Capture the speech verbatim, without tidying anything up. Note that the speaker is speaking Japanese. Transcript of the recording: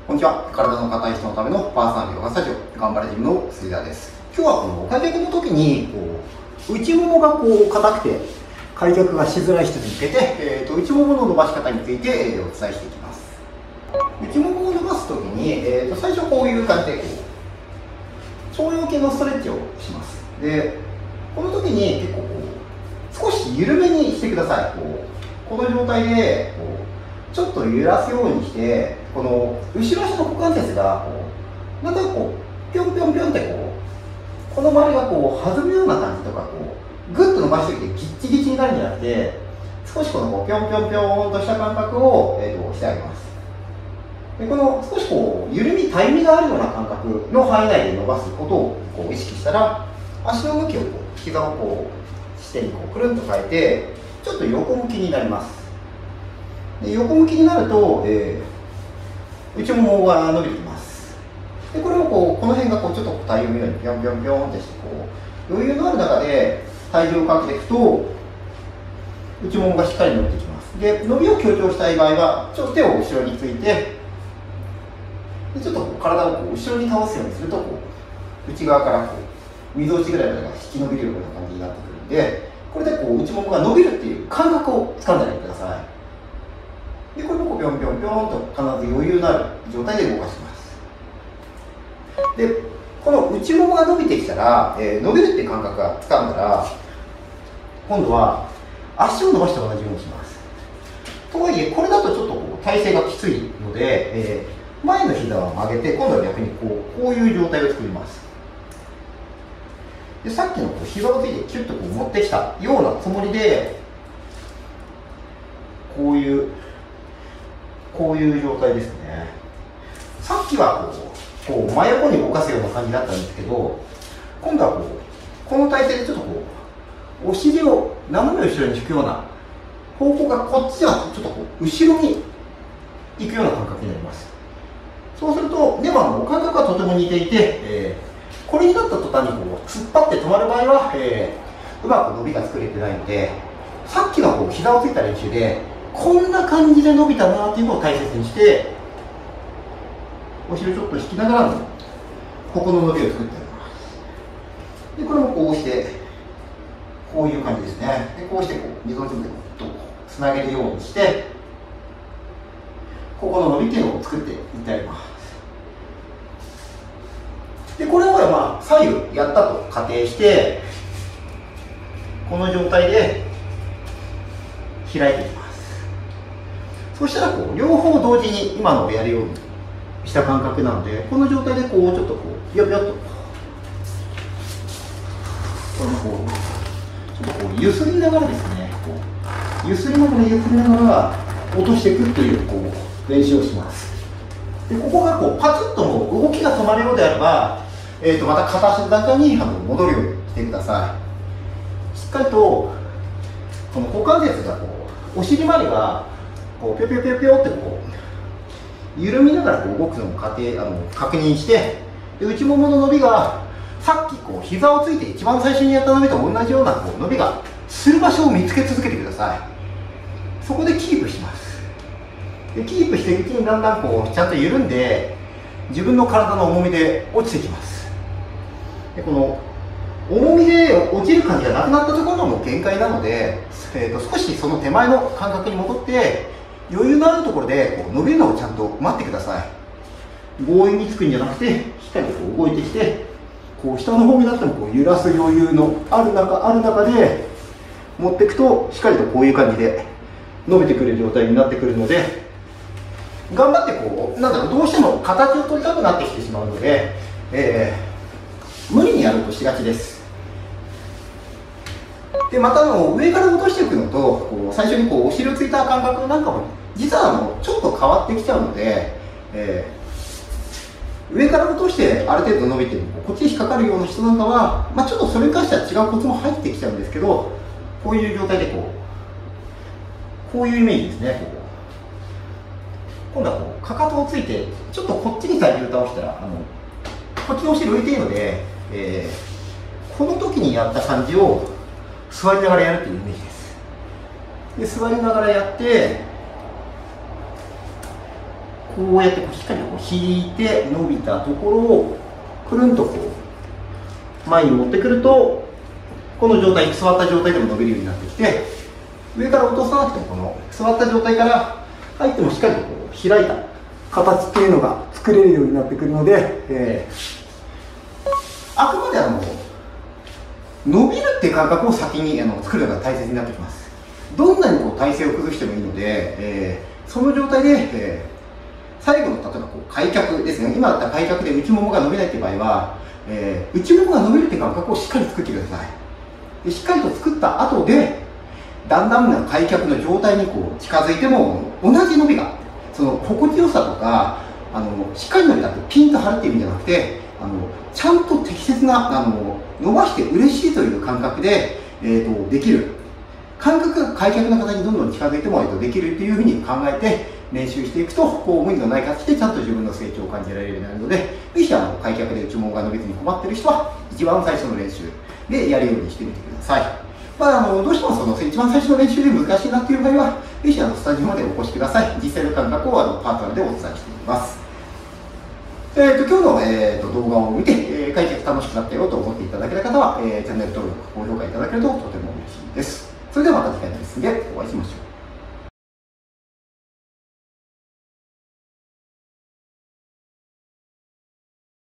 こんにちは。体の硬い人のためのパーソナルヨガスタジオ頑張れジムの杉田です。今日はこの開脚の時にこう内ももがこう硬くて開脚がしづらい人に向けて、えー、と内ももの伸ばし方について、えー、お伝えしていきます。内ももを伸ばす時に、えー、と最初こういう感じでこう腸腰筋のストレッチをします。でこの時に結構こう少し緩めにしてください。こうこの状態でこうちょっと揺らすようにして、この後ろ足の股関節がこうなんとなくこうぴょんぴょんぴょんってこうこの周りがこう弾むような感じとか、こうグッと伸ばしてきてギッチギチになるんじゃなくて、少しこのこうぴょんぴょんぴょんとした感覚を、えー、としてあげます。でこの少しこう緩みたゆみがあるような感覚の範囲内で伸ばすことをこう意識したら、足の向きをこう膝をこう支点にこうくるんと変えてちょっと横向きになります。で横向きになると、えー、内ももが伸びてきます。でこれもこうこの辺がこうちょっとたゆむようにピョンピョンピョンってしてこう余裕のある中で体重をかけていくと内ももがしっかり伸びてきます。で伸びを強調したい場合はちょっと手を後ろについて、でちょっとこう体をこう後ろに倒すようにするとこう内側からこうみぞおちぐらいまでが引き伸びるような感じになってくるんで、これでこう内ももが伸びるっていう感覚をつかんであげてください。でこれもこうぴょんぴょんぴょんと必ず余裕のある状態で動かします。でこの内ももが伸びてきたら、えー、伸びるっていう感覚がつかんだら、今度は足を伸ばして同じようにします。とはいえこれだとちょっとこう体勢がきついので、えー、前の膝を曲げて今度は逆にこうこういう状態を作ります。でさっきのこう膝をついてキュッとこう持ってきたようなつもりで、こういうこういう状態ですね。さっきはこう、こう真横に動かすような感じだったんですけど、今度はこうこの体勢でちょっとこうお尻を斜め後ろに引くような方向がこっちじゃなくて、ちょっとこう後ろに行くような感覚になります。そうするとでも感覚がとても似ていて、えー、これになった途端にこう突っ張って止まる場合は、えー、うまく伸びが作れてないので、さっきのこう膝をついた練習でこんな感じで伸びたなっていうのを大切にして、お尻をちょっと引きながらのここの伸びを作ってあげます。でこれもこうしてこういう感じですね。でこうしてこうみぞおちでとつなげるようにして、ここの伸びっていうのを作っていってあげます。でこれをまあ左右やったと仮定して、この状態で開いていきます。そしたらこう両方同時に今のをやるようにした感覚なので、この状態でこうちょっとこうピヨピヨっとこれもこうちょっとこう揺すりながらですね、こう揺すりながら揺すりながら落としていくというこう練習をします。でここがこうパツッともう動きが止まるようであれば、えー、とまた片足の中に戻るようにしてください。しっかりとこの股関節がこうお尻周りがこうピョピョピョピョってこう緩みながらこう動くのを過程あの確認して、で内ももの伸びがさっきこう膝をついて一番最初にやった伸びと同じようなこう伸びがする場所を見つけ続けてください。そこでキープします。でキープしていくうちにだんだんこうちゃんと緩んで自分の体の重みで落ちてきます。でこの重みで落ちる感じがなくなったところがもう限界なので、えー、と少しその手前の感覚に戻って余裕のあるところでこう伸びるのをちゃんと待ってください。強引につくんじゃなくて、しっかりこう動いてきて、こう下の方になってもこう揺らす余裕のある中ある中で持っていくと、しっかりとこういう感じで伸びてくる状態になってくるので、頑張ってこうなんだろうどうしても形を取りたくなってきてしまうので、えー、無理にやろうとしがちです。でまたあの上から落としていくのとこう最初にこうお尻をついた感覚なんかも実はあのちょっと変わってきちゃうので、えー、上から落としてある程度伸びてこっちに引っかかるような人なんかは、まあ、ちょっとそれに関しては違うコツも入ってきちゃうんですけど、こういう状態でこうこういうイメージですね。こう今度はこうかかとをついてちょっとこっちに体重を倒したらあのこっちのお尻浮いているので、えー、この時にやった感じを座りながらやるというイメージです。で座りながらやってこうやってこうしっかりとこう引いて伸びたところをくるんとこう前に持ってくると、この状態、座った状態でも伸びるようになってきて、上から落とさなくてもこの座った状態から入ってもしっかりとこう開いた形っていうのが作れるようになってくるので、えー、あくまであの伸びるっていう感覚を先にあの作るのが大切になってきます。どんなにこう体勢を崩してもいいので、えー、その状態で、えー、最後の例えばこう開脚ですね、今だったら開脚で内ももが伸びないっていう場合は、えー、内ももが伸びるっていう感覚をしっかり作ってください。でしっかりと作った後で、だんだんな開脚の状態にこう近づいても同じ伸びが、その心地よさとか、あのしっかり伸びたってピンと張るっていう意味じゃなくて、あのちゃんと適切なあの伸ばして嬉しいという感覚で、えー、とできる感覚が開脚の方にどんどん近づいてもらうとできるっていうふうに考えて練習していくと、こう無理のない形でちゃんと自分の成長を感じられるようになるので、ぜひあの開脚で内ももが伸びずに困っている人は一番最初の練習でやるようにしてみてください。まあ、あのどうしてもその一番最初の練習で難しいなっていう場合は、ぜひあのスタジオまでお越しください。実際の感覚をあのパートナーでお伝えしています。えー、と今日の、えー、と動画を見て、えー、開脚楽しくなったよと思っていただけた方は、えー、チャンネル登録、高評価いただけるととても嬉しいです。それではまた次回のレッスンでお会いしましょう。